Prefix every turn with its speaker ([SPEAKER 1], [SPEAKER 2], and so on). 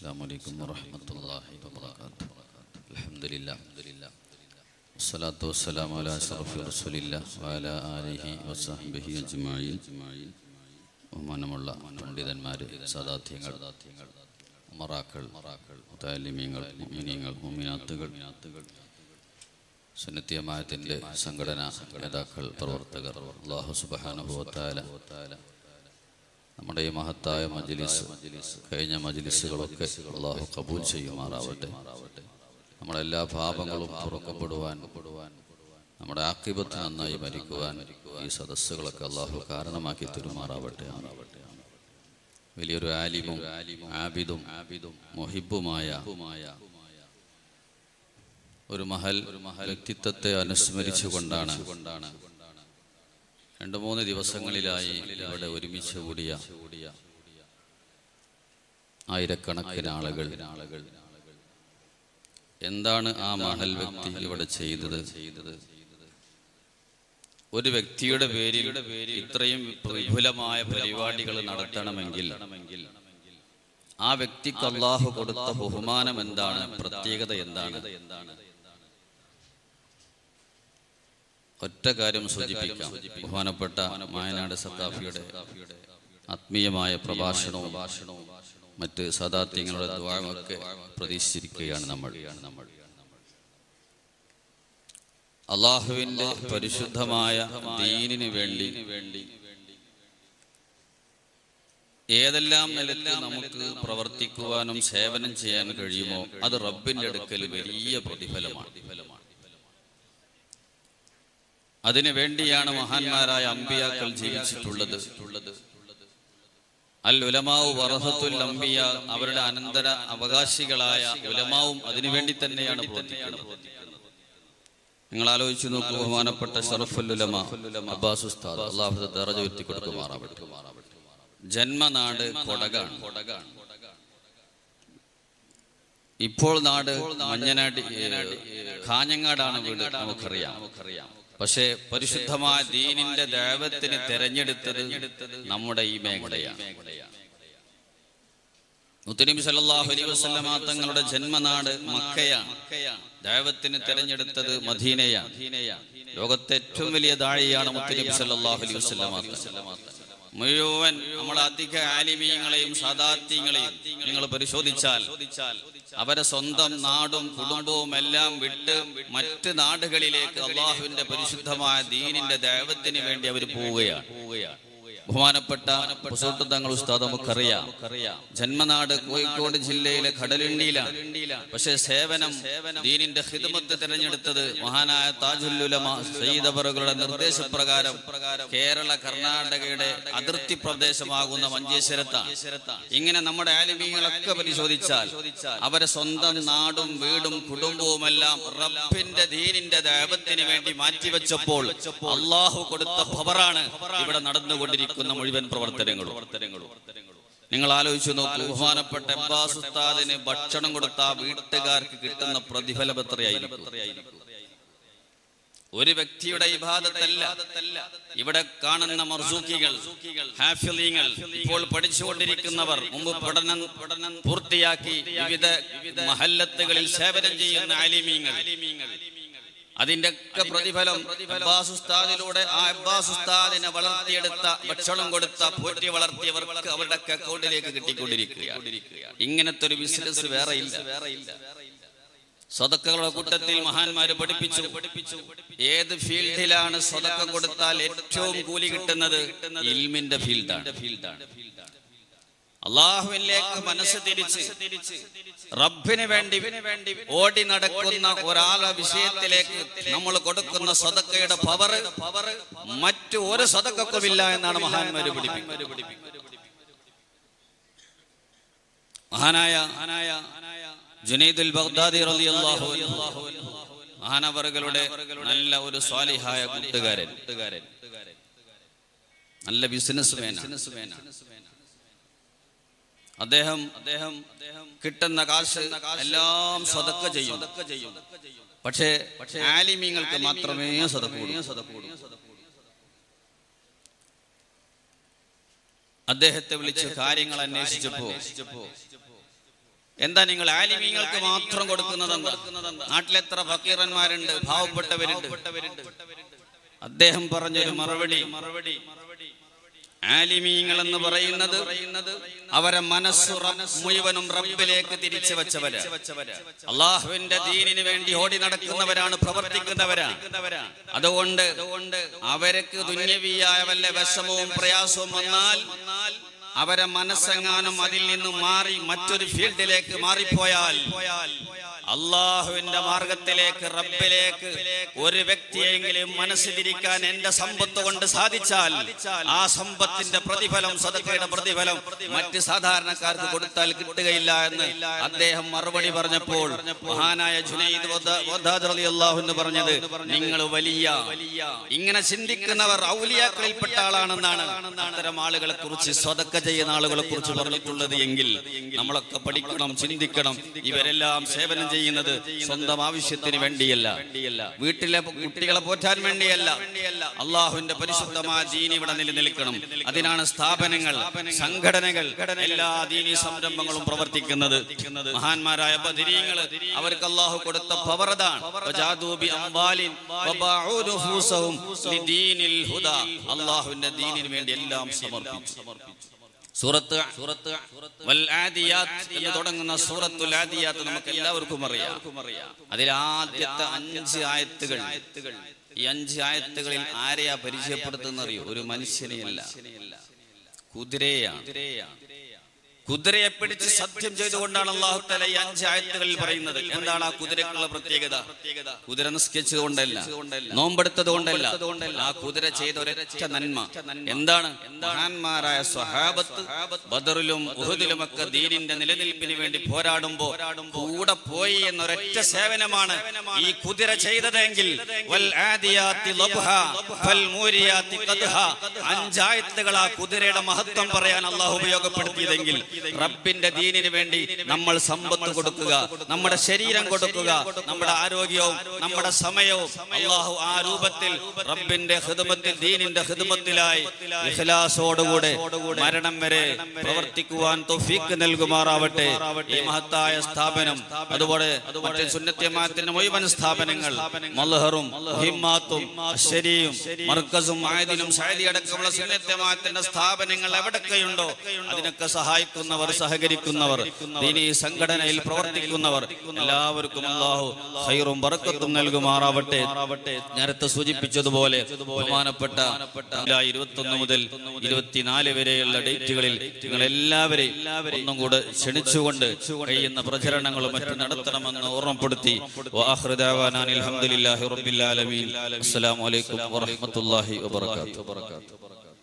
[SPEAKER 1] السلام عليكم ورحمة الله وبركاته. الحمد لله والصلاة والسلام على أشرف رسول الله وعلى آله وصحبه أجمعين. ബഹുമാനമുള്ള പണ്ഡിതന്മാരെ, സാദാത്യങ്ങൾ, ഉമറാക്കൾ, മുതഅല്ലിമീങ്ങൾ, മുഅ്മിനീങ്ങൾ, മുഅ്മിനാത്തുകൾ, സുന്നത്തി ജമാഅത്തിന്റെ സംഘടനാ നേതാക്കൾ, പ്രവർത്തകർ, അല്ലാഹു സുബ്ഹാനഹു വ തആല നമ്മുടെ ഈ മഹത്തായ മജ്ലിസ്, കഴിഞ്ഞ മജ്ലിസുകളൊക്കെ അല്ലാഹു ഖബൂൽ ചെയ്യുമാറാവട്ടെ. നമ്മുടെ എല്ലാ പാപങ്ങളും പൊറുക്കപ്പെടുവാൻ, നമ്മുടെ ആഖിബത്ത് നന്നായി മരിക്കുവാൻ ഈ സദസ്സുകളൊക്കെ അല്ലാഹു കാരണമാക്കി തരുമാറാവട്ടെ. വലിയൊരു ആലിമും ആബിദും മുഹിബ്ബുമായ ഒരു മഹൽ വ്യക്തിത്വത്തെ അനുസ്മരിച്ചുകൊണ്ടാണ് 2-3 ദിവസങ്ങളിലായി ഇവിടെ ഒരുമിച്ച് കൂടിയ ആയിരക്കണക്കിന് ആളുകൾ. എന്താണ് ആ മഹൽ വ്യക്തി ഇവിടെ ചെയ്തത്? ഒരു വ്യക്തിയുടെ പേരിൽ ഇത്രയും വിപുലമായ പരിപാടികൾ നടത്തണമെങ്കിൽ ആ വ്യക്തിക്ക് അല്ലാഹു കൊടുത്ത ബഹുമാനം എന്താണ്, പ്രത്യേകത എന്താണ്? ഒറ്റ കാര്യം സൂചിപ്പിക്കാം. ബഹുമാനപ്പെട്ട മായനാട് സഖാഫിയുടെ ആത്മീയമായ പ്രഭാഷണവും മറ്റ് സദാത്യങ്ങളുടെ ദുആയൊക്കെ പ്രതീക്ഷിച്ചിരിക്കുകയാണ് നമ്മൾ. അല്ലാഹുവിന്റെ പരിശുദ്ധമായ ദീനിന് വേണ്ടി ഏതെല്ലാം നിലത്ത് നമുക്ക് പ്രവർത്തിക്കുവാനും സേവനം ചെയ്യാൻ കഴിയുമോ അത് റബ്ബിന്റെ അടുക്കൽ വലിയ പ്രതിഫലമാണ്. അതിനു വേണ്ടിയാണ് മഹാന്മാരായ അമ്പിയാക്കൾ ജീവിച്ചിട്ടുള്ളത്. അൽ ഉലമാഉ വറസത്തുൽ അംബിയ, അവരുടെ അനന്തര അവകാശികളായ ഉലമാവും അതിനുവേണ്ടി തന്നെയാണ് പ്രവർത്തിക്കുന്നത്. നിങ്ങൾ ആലോചിച്ചു നോക്കൂ, ബഹുമാനപ്പെട്ട ശറഫുൽ ഉലമ അബ്ബാസ് ഉസ്താദ്, അല്ലാഹു ദറജ ഉയർത്തി കൊടുക്കുമാറാവട്ടെ. ജന്മനാട് കൊടകാണ്. ഇപ്പോൾ നാട് മഞ്ഞനാട് കാഞ്ഞങ്ങാടാണ് വീട്, നമുക്കറിയാം. പക്ഷേ പരിശുദ്ധമായ ദീനിന്റെ ദഅവത്തിന് തെരഞ്ഞെടുത്തത് നമ്മുടെ ഈ മേഖലയാണ്. മുത്തനബി സല്ലല്ലാഹു അലൈഹി വസല്ലമ തങ്ങളുടെ ജന്മനാട് മക്കയാണ്. ദഅവത്തിന് തെരഞ്ഞെടുത്തത് മദീനയാണ്. ലോകത്തെ ഏറ്റവും വലിയ ദാഴിയാണ് മുത്തനബി സല്ലല്ലാഹു അലൈഹി വസല്ലമ. മുഴുവൻ നമ്മളെ അധിക ആലിമീങ്ങളെയും സാദാത്യങ്ങളെയും നിങ്ങൾ പരിശോധിച്ചാൽ അവരെ സ്വന്തം നാടും കുടുംബവും എല്ലാം വിട്ട് മറ്റ് നാടുകളിലേക്ക് അല്ലാഹുവിന്റെ പരിശുദ്ധമായ ദീനിന്റെ ദഅവത്തിന് വേണ്ടി അവർ പോവുകയാണ്. ബഹുമാനപ്പെട്ട പുസോട്ട് തങ്ങൾ ഉസ്താദ് നമുക്കറിയാം. ജന്മനാട് കോഴിക്കോട് ജില്ലയിലെ കടലുണ്ടിയിലാണ്. പക്ഷേ സേവനം, ദീനിന്റെ ഖിദ്മത്ത് തിരഞ്ഞെടുത്തത് മഹാനായ താജുൽ ഉലമ സയ്യിദ് അവറുകളുടെ നിർദ്ദേശപ്രകാരം കേരള കർണാടകയുടെ അതിർത്തി പ്രദേശമാകുന്ന മഞ്ചേശ്വരത്താണ്. ഇങ്ങനെ നമ്മുടെ ആലിമീങ്ങളൊക്കെ പരിശോധിച്ചാൽ അവരെ സ്വന്തം നാടും വീടും കുടുംബവുമെല്ലാം റബ്ബിന്റെ ദീനിന്റെ ദഅവത്തിന് വേണ്ടി മാറ്റിവെച്ചപ്പോൾ അല്ലാഹു കൊടുത്ത പവറാണ് ഇവിടെ നടന്നുകൊണ്ടിരിക്കുന്നത്. മുഴുവൻ പ്രവർത്തനങ്ങളും നിങ്ങൾ ആലോചിച്ചു നോക്കൂ. ബഹുമാനപ്പെട്ട അബ്ബാസ് ഉസ്താദിന് ഭക്ഷണം കൊടുത്ത വീട്ടുകാർക്ക് കിട്ടുന്ന പ്രതിഫലം എത്രയായിരിക്കും? ഒരു വ്യക്തിയുടെ ഇബാദത്തല്ല, ഇവിടെ കാണുന്ന മർസൂക്കികൾ, ഹാഫിളീങ്ങൾ, ഇപ്പോൾ പഠിച്ചുകൊണ്ടിരിക്കുന്നവർ, മുമ്പ് പഠനം പൂർത്തിയാക്കി വിവിധ മഹല്ലത്തുകളിൽ സേവനം ചെയ്യുന്ന ആലിമീങ്ങൾ, അതിന്റെ ഒക്കെ പ്രതിഫലം അബ്ബാസ് ഉസ്താദിലൂടെ ആ അബ്ബാസ് ഉസ്താദിനെ വളർത്തിയെടുത്ത, ഭക്ഷണം കൊടുത്ത, പോറ്റി വളർത്തിയവർക്ക് അവരുടെ അക്കൗണ്ടിലേക്ക് കിട്ടിക്കൊണ്ടിരിക്കുകയാണ്. ഇങ്ങനത്തെ ഒരു ബിസിനസ് വേറെ ഇല്ല. സദഖകളുടെ കൂട്ടത്തിൽ മഹാന്മാര് പഠിപ്പിച്ചു, ഏത് ഫീൽഡിലാണ് സദഖ കൊടുത്താൽ ഏറ്റവും കൂലി കിട്ടുന്നത്? ഇൽമിന്റെ ഫീൽഡാണ്. അല്ലാഹുവിലേക്ക് മനസ്സ് തിരിച്ച് റബ്ബിന് വേണ്ടി ഓടി നടക്കുന്ന ഒരാളുടെ വിഷയത്തിലേക്ക് നമ്മൾ കൊടുക്കുന്ന സദഖയുടെ പവർ മറ്റു ഒരു സദഖക്കുമില്ല എന്നാണ് മഹാന്മാര് പഠിപ്പിക്കുന്നത്. മഹാനായ ജുനൈദുൽ ബഗ്ദാദി റളിയല്ലാഹു അൻഹു, മഹാനവറുകളുടെ നല്ല ഒരു സ്വാലിഹായ കൂട്ടുകാരൻ, നല്ല ബിസിനസ്മാനാണ്. അദ്ദേഹം കിട്ടുന്ന കാശ് എല്ലാം സദഖ ചെയ്യും. പക്ഷേ ആലിമീങ്ങൾക്ക് മാത്രമേ സദഖ കൊടുക്കൂ. അദ്ദേഹത്തെ വിളിച്ച് കാര്യങ്ങൾ അന്വേഷിച്ചപ്പോ എന്താ നിങ്ങൾ ആലിമീങ്ങൾക്ക് മാത്രം കൊടുക്കുന്നത്? എന്താ? നാട്ടിലെത്ര ഫക്കീറന്മാരുണ്ട്, പാവപ്പെട്ടവരുണ്ട്. അദ്ദേഹം പറഞ്ഞൊരു മറുപടി, ആലിമീങ്ങൾ എന്ന് പറയുന്നത് അവരെ മനസ്സ് മുഴുവനും റബ്ബിലേക്ക് തിരിച്ചു വെച്ചവരാ. അള്ളാഹുവിന്റെ ദീനിന് വേണ്ടി ഓടി നടക്കുന്നവരാണ്, പ്രവർത്തിക്കുന്നവരാണ്. അതുകൊണ്ട് അവർക്ക് ദുന്യവിയായ വല്ല വിഷമവും പ്രയാസവും വന്നാൽ അവരെ മനസ്സെങ്ങാനും അതിൽ നിന്നും മാറി മറ്റൊരു ഫീൽഡിലേക്ക് മാറിപ്പോയാൽ അള്ളാഹുവിന്റെ മാർഗത്തിലേക്ക്, റബ്ബിലേക്ക് ഒരു വ്യക്തിയെങ്കിലും മനസ്സ് തിരിക്കാൻ എന്റെ സമ്പത്ത് കൊണ്ട് സാധിച്ചാൽ ആ സമ്പത്തിന്റെ പ്രതിഫലം, സദഖയുടെ പ്രതിഫലം മറ്റ് സാധാരണക്കാർക്ക് കൊടുത്താൽ കിട്ടുകയില്ല എന്ന് അദ്ദേഹം മറുപടി പറഞ്ഞപ്പോൾ മഹാനായ ജുനൈദ് ബഗ്ദാദി റളിയല്ലാഹു അൻഹു പറഞ്ഞത്, നിങ്ങൾ വലിയ ഇങ്ങനെ ചിന്തിക്കുന്നവർ ഔലിയാക്കളിൽപ്പെട്ട ആളാണെന്നാണ് അത്തരം ആളുകളെ കുറിച്ച്, സദഖ ചെയ്യുന്ന ആളുകളെ കുറിച്ച് പറഞ്ഞിട്ടുള്ളത് എങ്കിൽ നമ്മളൊക്കെ പഠിക്കണം, ചിന്തിക്കണം. ഇവരെല്ലാം സേവനം ചെയ്യുന്നത് സ്വന്തം ആവശ്യത്തിന് വേണ്ടിയല്ല, വീട്ടിലെ കുട്ടികളെ പോറ്റാൻ വേണ്ടിയല്ല. അള്ളാഹുവിന്റെ പരിശുദ്ധമായ ദീൻ ഇവിടെ നിലനിൽക്കണം. അതിനാണ് സ്ഥാപനങ്ങൾ, സംഘടനകൾ, എല്ലാ ദീനീ സംരംഭങ്ങളും പ്രവർത്തിക്കുന്നത്. മഹാന്മാരായ ബദരീങ്ങൾ, അവർക്ക് അള്ളാഹു കൊടുത്ത പവറതാണ്. അള്ളാഹുവിന്റെ ദീനിന് വേണ്ടി എല്ലാം സമർപ്പിച്ചു. സൂറത്ത് വൽ ആദിയാത്ത് എന്ന് തുടങ്ങുന്ന സൂറത്തുൽ ആദിയാത്ത് നമുക്ക് എല്ലാവർക്കും അറിയാം. അതിൽ ആദ്യത്തെ 5 ആയത്തുകൾ, ഈ 5 ആയത്തുകളിൽ ആരെയാ പരിചയപ്പെടുത്തുന്നറിയോ? ഒരു മനുഷ്യനെയല്ല, കുതിരയാണ്. കുതിരയെ പിടിച്ച് സത്യം ചെയ്തുകൊണ്ടാണ് അല്ലാഹു തആല ഈ 5 ആയത്തുകളിൽ പറയുന്നത്. എന്താണ് ആ കുതിരക്കുള്ള പ്രത്യേകത? കുതിര നിസ്കരിച്ചത് കൊണ്ടല്ല, നോമ്പെടുത്തത് കൊണ്ടല്ല, ആ കുതിര ചെയ്ത ഒരൊറ്റ നന്മ എന്താണ്? മഹാന്മാരായ സ്വഹാബത്ത് ബദറിലും ഉഹദിലും ഒക്കെ ദീനിന്റെ നിലനിൽപ്പിന് വേണ്ടി പോരാടുമ്പോ കൂടെ പോയി എന്നൊരൊറ്റ സേവനമാണ് ഈ കുതിര ചെയ്തതെങ്കിൽ 5 ആയത്തുകൾ ആ കുതിരയുടെ മഹത്വം പറയാൻ അല്ലാഹു ഉപയോഗപ്പെടുത്തിയതെങ്കിൽ റബ്ബിന്റെ ദീനിന് വേണ്ടി നമ്മൾ സമ്പത്ത് കൊടുക്കുക, നമ്മുടെ ശരീരം കൊടുക്കുക, നമ്മുടെ ആരോഗ്യവും നമ്മുടെ സമയവും അല്ലാഹു ആ രൂപത്തിൽ റബ്ബിന്റെ ഖിദ്മത്തിൽ, ദീനിന്റെ ഖിദ്മത്തിലായി ഇഖ്ലാസോടുകൂടെ മരണം വരെ പ്രവർത്തിക്കുവാൻ തൗഫീഖ് നൽകുമാറാവട്ടെ. ഈ മഹത്തായ സ്ഥാപനം, അതുപോലെ മറ്റു സുന്നത്ത് ജമാഅത്തിന്റെ മുഴുവൻ സ്ഥാപനങ്ങൾ, മൽഹറും ഹിമ്മാത്തും അശ്ശരിയും മർക്കസും ആയദിനും സഅദി അടക്കമുള്ള സുന്നത്ത് ജമാഅത്തിന്റെ സ്ഥാപനങ്ങൾ എവിടെയൊക്കെയുണ്ടോ അതിനൊക്കെ സഹായിക്കുന്നവർ, സഹകരിക്കുന്നവർ, ദീനീ സംഘടനയിൽ പ്രവർത്തിക്കുന്നവർ എല്ലാവർക്കും അല്ലാഹു ഖൈറും ബറക്കത്തും നൽകുമാറാവട്ടെ. നേരത്തെ സൂചിപ്പിച്ചതുപോലെ ബഹുമാനപ്പെട്ട 21 മുതൽ 24 വരെയുള്ള ഡേറ്റുകളിൽ നിങ്ങൾ എല്ലാവരെയും ഒന്നും കൂടെ ക്ഷണിച്ചുകൊണ്ട് കഴിയുന്ന പ്രചരണങ്ങളും മറ്റും നടത്തണമെന്ന് ഓർമ്മപ്പെടുത്തി വആഖിറു ദഅവാനാ അൽഹംദുലില്ലാഹി റബ്ബിൽ ആലമീൻ. അസ്സലാമു അലൈക്കും വറഹ്മത്തുള്ളാഹി വബറകാതുഹു.